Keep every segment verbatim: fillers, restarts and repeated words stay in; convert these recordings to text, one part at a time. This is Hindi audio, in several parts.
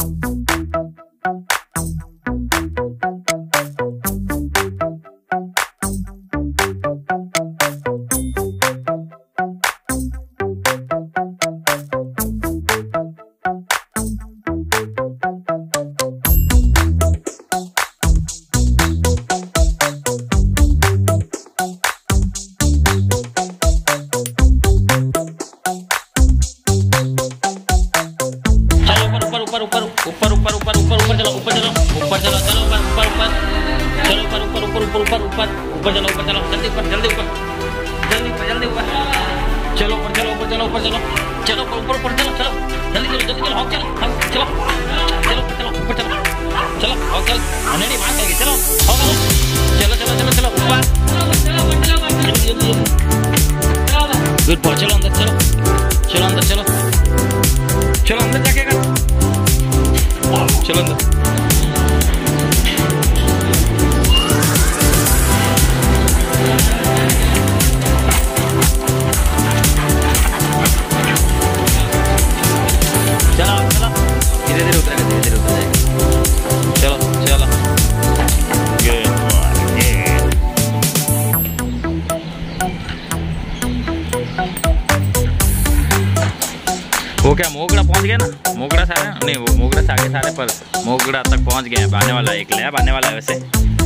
ऊपर ऊपर ऊपर ऊपर ऊपर ऊपर ऊपर चलो ऊपर चलो ऊपर चलो चलो ऊपर ऊपर ऊपर चलो ऊपर ऊपर ऊपर ऊपर ऊपर ऊपर ऊपर चलो ऊपर चलो जल्दी ऊपर जल्दी ऊपर जल्दी ऊपर जल्दी ऊपर चलो ऊपर चलो ऊपर चलो ऊपर चलो चलो ऊपर ऊपर चलो चलो जल्दी चलो जल्दी चलो हॉक चलो हम चलो चलो चलो ऊपर चलो चलो हॉक चल अनेड़ी मार करके चलो हॉक चलो चलो चलो चलो ऊपर जल्दी जल्दी गुड बॉय चलो अंदर चलो चलो अंदर चलो चलो अंदर जाके कर चलो अंदर चलो चलो धीरे धीरे उतरेगा धीरे धीरे उतरेगा चलो चलो वो क्या मोगरा पहुंच गया ना मोगरा सारे नहीं वो मोगरा से आगे सारे पर मोगरा तक पहुंच गए हैं आने वाला है एक लैब आने वाला है वैसे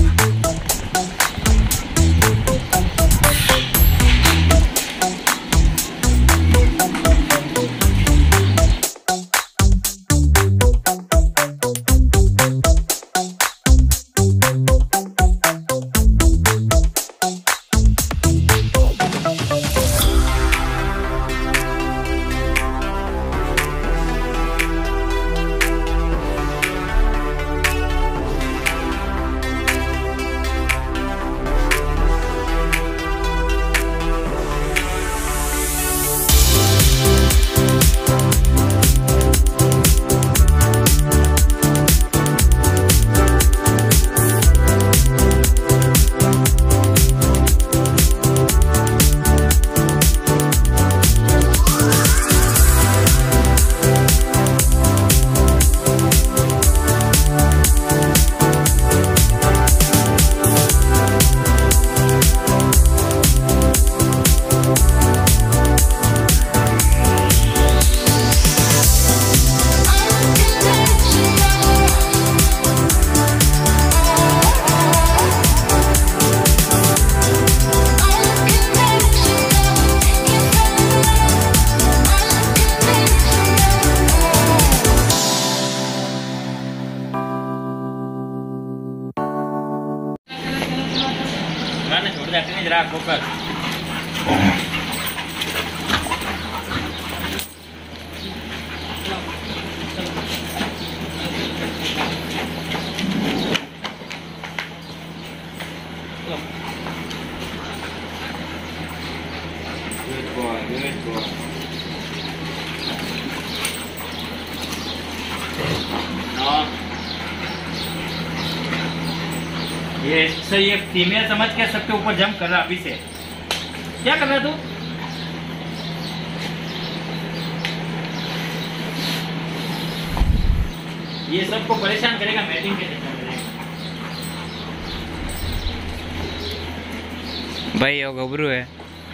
छोड़ दे नहीं जरा focus Good boy, good boy. हाँ ये सर ये फीमेल समझ के सबके ऊपर जंप कर रहा अभी से क्या कर रहा तू ये सबको परेशान करेगा मैटिंग के चक्कर में भाई वो घबरू है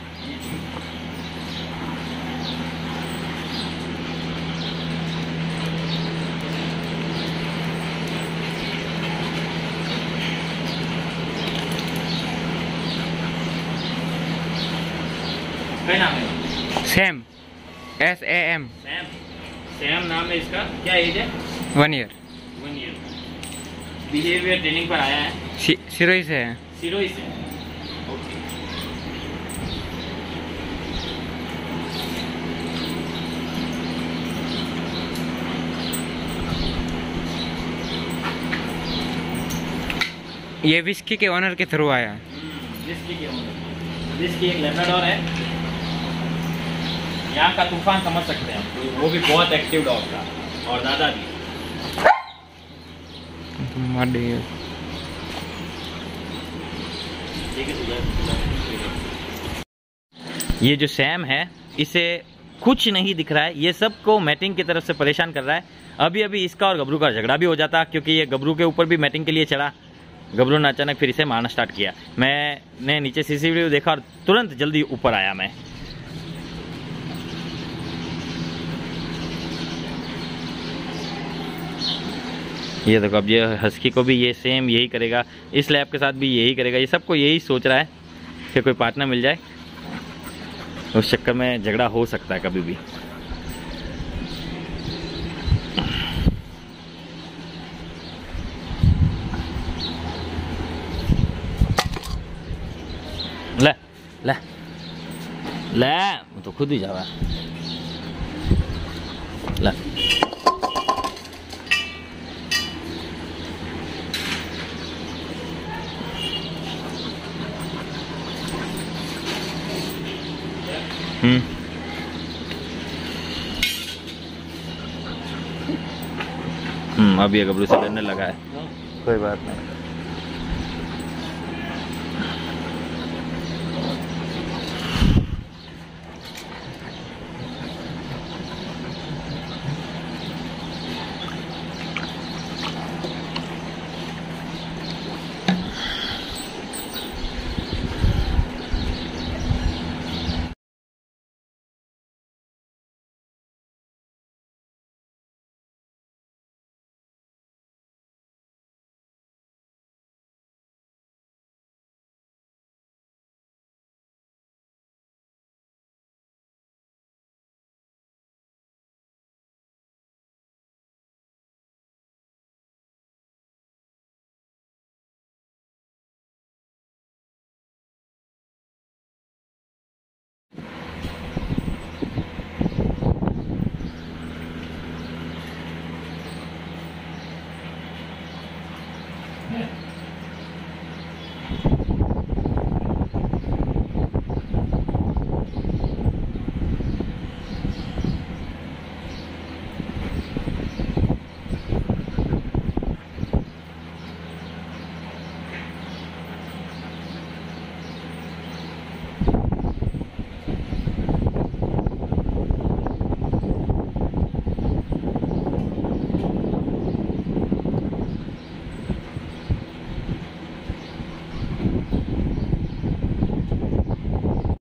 क्या नाम है Sam S A M Sam Sam नाम है इसका क्या एज है one year one year behaviour training पर आया है सिरोही से है सिरोही से ओके ये विस्की के ओनर के थ्रू आया विस्की के ओनर विस्की एक लैब्राडोर है यहाँ का तूफान समझ सकते हैं वो भी बहुत एक्टिव डॉग था और दादा भी ये जो सैम है इसे कुछ नहीं दिख रहा है। ये सब को मैटिंग की तरफ से परेशान कर रहा है। अभी अभी इसका और गबरू का झगड़ा भी हो जाता, क्योंकि ये गबरू के ऊपर भी मैटिंग के लिए चढ़ा। गबरू ने अचानक फिर इसे मारना स्टार्ट किया। मैंने नीचे सीसीटीवी देखा और तुरंत जल्दी ऊपर आया मैं। ये देखो, अब ये हस्की को भी ये सेम यही करेगा, इस लैब के साथ भी यही करेगा। ये सबको यही सोच रहा है कि कोई पार्टनर मिल जाए, उस चक्कर में झगड़ा हो सकता है कभी भी। ले ले ले, तो खुद ही जावा ले। हम्म हम्म अब ये गबरू से डरने लगा है। कोई बात नहीं। Yeah.